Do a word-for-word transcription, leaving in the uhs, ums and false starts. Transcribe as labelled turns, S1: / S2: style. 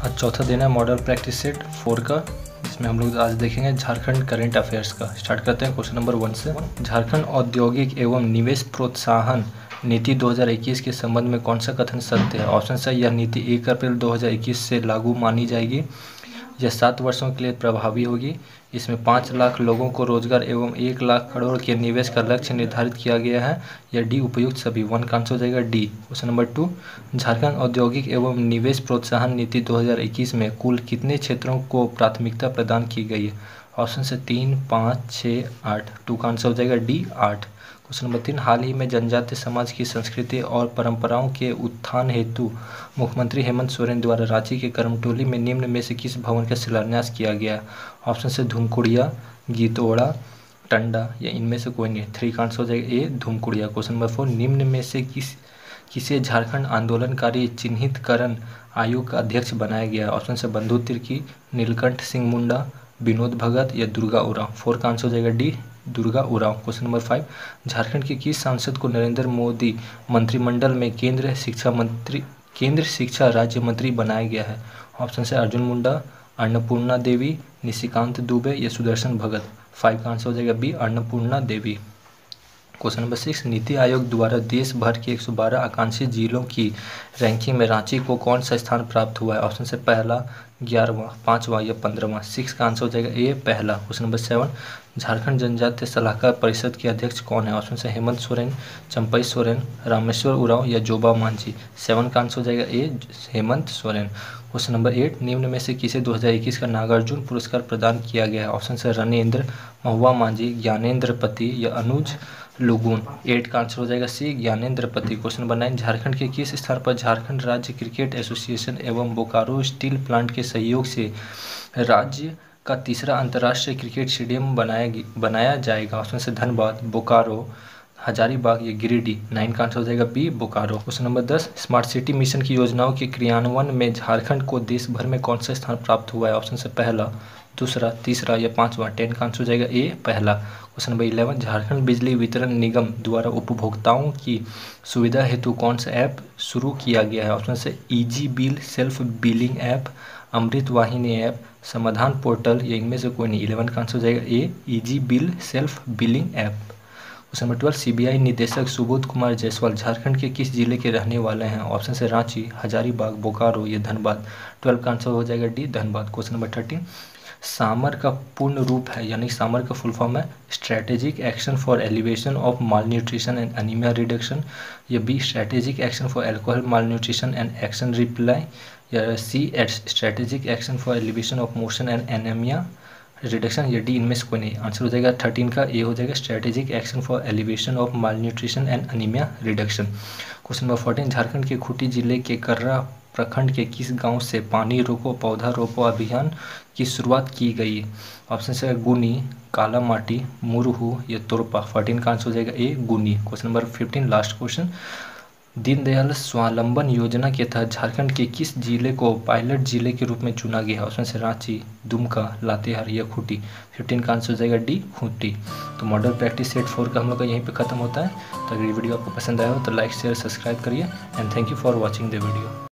S1: आज चौथा दिन है मॉडल प्रैक्टिस सेट फोर का, जिसमें हम लोग आज देखेंगे झारखंड करंट अफेयर्स का। स्टार्ट करते हैं क्वेश्चन नंबर वन से। झारखंड औद्योगिक एवं निवेश प्रोत्साहन नीति दो हज़ार इक्कीस के संबंध में कौन सा कथन सत्य है? ऑप्शन है, यह नीति एक अप्रैल दो हज़ार इक्कीस से लागू मानी जाएगी। यह सात वर्षों के लिए प्रभावी होगी। इसमें पाँच लाख लोगों को रोजगार एवं एक लाख करोड़ के निवेश का लक्ष्य निर्धारित किया गया है। यह डी उपयुक्त सभी। वन का आंसर हो जाएगा D. Question number two, Jharkhand औद्योगिक एवं निवेश प्रोत्साहन नीति दो हज़ार इक्कीस में कुल कितने क्षेत्रों को प्राथमिकता प्रदान की गई है? ऑप्शन से तीन, पाँच, छः, आठ। टू का आंसर हो जाएगा डी, आठ। क्वेश्चन नंबर तीन, हाल ही में जनजातीय समाज की संस्कृति और परंपराओं के उत्थान हेतु मुख्यमंत्री हेमंत सोरेन द्वारा रांची के करमटोली में निम्न में से किस भवन का शिलान्यास किया गया? ऑप्शन से धूमकुड़िया, गीतोड़ा, टंडा या इनमें से कोई नहीं। थ्री का आंसर हो जाएगा A, Dhumkuria. Question number four, निम्न में से किस किसे झारखंड आंदोलनकारी चिन्हितकरण आयोग का अध्यक्ष बनाया गया? ऑप्शन से बंधु तिर्की, नीलकंठ सिंह मुंडा, विनोद भगत या दुर्गा उरांव। फोर का आंसर हो जाएगा D, Durga Oraon. Question number five, Jharkhand के किस सांसद को नरेंद्र मोदी मंत्रिमंडल में केंद्र शिक्षा मंत्री केंद्र शिक्षा राज्य मंत्री बनाया गया है? ऑप्शन से अर्जुन मुंडा, अन्नपूर्णा देवी, निशिकांत दुबे या सुदर्शन भगत। फाइव का आंसर हो जाएगा B, Annapurna Devi. Question number six, NITI Aayog द्वारा देश भर के एक सौ बारह आकांक्षी जिलों की रैंकिंग में रांची को कौन सा स्थान प्राप्त हुआ है? ऑप्शन से पहला, ग्यारहवां, पाँचवां या पंद्रहवां। सिक्स का आंसर हो जाएगा ए, पहला। क्वेश्चन नंबर सेवन, झारखंड जनजातीय सलाहकार परिषद के अध्यक्ष कौन है? ऑप्शन से हेमंत सोरेन, चंपई सोरेन, रामेश्वर उरांव या जोबा मांझी। सेवन का आंसर हो जाएगा A, Hemant Soren. Question number eight, निम्न में से किसे दो हज़ार इक्कीस का नागार्जुन पुरस्कार प्रदान किया गया है? ऑप्शन से रणेंद्र, महुआ मांझी, ज्ञानेंद्र पति या अनुज लुगुन। एट का आंसर हो जाएगा सी, ज्ञानेंद्र पति। क्वेश्चन नंबर नाइन, झारखंड के किस स्थान पर झारखंड राज्य क्रिकेट एसोसिएशन एवं बोकारो स्टील प्लांट के सहयोग से राज्य का तीसरा अंतर्राष्ट्रीय क्रिकेट स्टेडियम बनाया बनाया जाएगा? ऑप्शन से धनबाद, बोकारो, हजारीबाग या गिरिडीह। नाइन का आंसर हो जाएगा बी, बोकारो। क्वेश्चन नंबर दस, स्मार्ट सिटी मिशन की योजनाओं के क्रियान्वयन में झारखंड को देश भर में कौन सा स्थान प्राप्त हुआ है? ऑप्शन से पहला, दूसरा, तीसरा या पांचवा। टेन का आंसर हो जाएगा ए, पहला। क्वेश्चन नंबर इलेवन, झारखंड बिजली वितरण निगम द्वारा उपभोक्ताओं की सुविधा हेतु कौन सा ऐप शुरू किया गया है? ऑप्शन से easy bill self billing app, Amrit Vahini app, समाधान पोर्टल या इनमें से कोई नहीं। इलेवन का आंसर हो जाएगा A, easy bill self billing app. Question number twelve, CBI निदेशक सुबोध कुमार जायसवाल झारखंड के किस जिले के रहने वाले हैं? ऑप्शन से रांची, हजारीबाग, बोकारो या धनबाद। ट्वेल्व का आंसर हो जाएगा D, Dhanbad. Question number thirteen, SAMAR का पूर्ण रूप है, यानी सामर का फुल फॉर्म है strategic action for elevation of malnutrition and anaemia reduction, या B strategic action for alcohol malnutrition and action reply, या C strategic action for elevation of motion and anaemia reduction, या D इनमें से कोई नहीं। Answer हो जाएगा thirteen का ए हो जाएगा strategic action for elevation of malnutrition and anaemia reduction. Question number fourteen, Jharkhand के खूंटी जिले के कर्रा प्रखंड के किस गांव से पानी रोको पौधा रोपो अभियान की शुरुआत की गई? ऑप्शन से गुनी, काला माटी, मुरहू या तोरपा। फोर्टीन का आंसर हो जाएगा A, Guni. Question number fifteen, last question, Deendayal स्वावलंबन योजना के तहत झारखंड के किस जिले को पायलट जिले के रूप में चुना गया? ऑप्शन से रांची, दुमका, लातेहार या खूंटी। फिफ्टीन का आंसर हो जाएगा डी, खूंटी। तो मॉडल प्रैक्टिस सेट फोर का हम लोग का यहीं पे खत्म होता है। तो अगर ये वीडियो आपको पसंद आया हो तो लाइक शेयर सब्सक्राइब करिए and thank you for watching the video.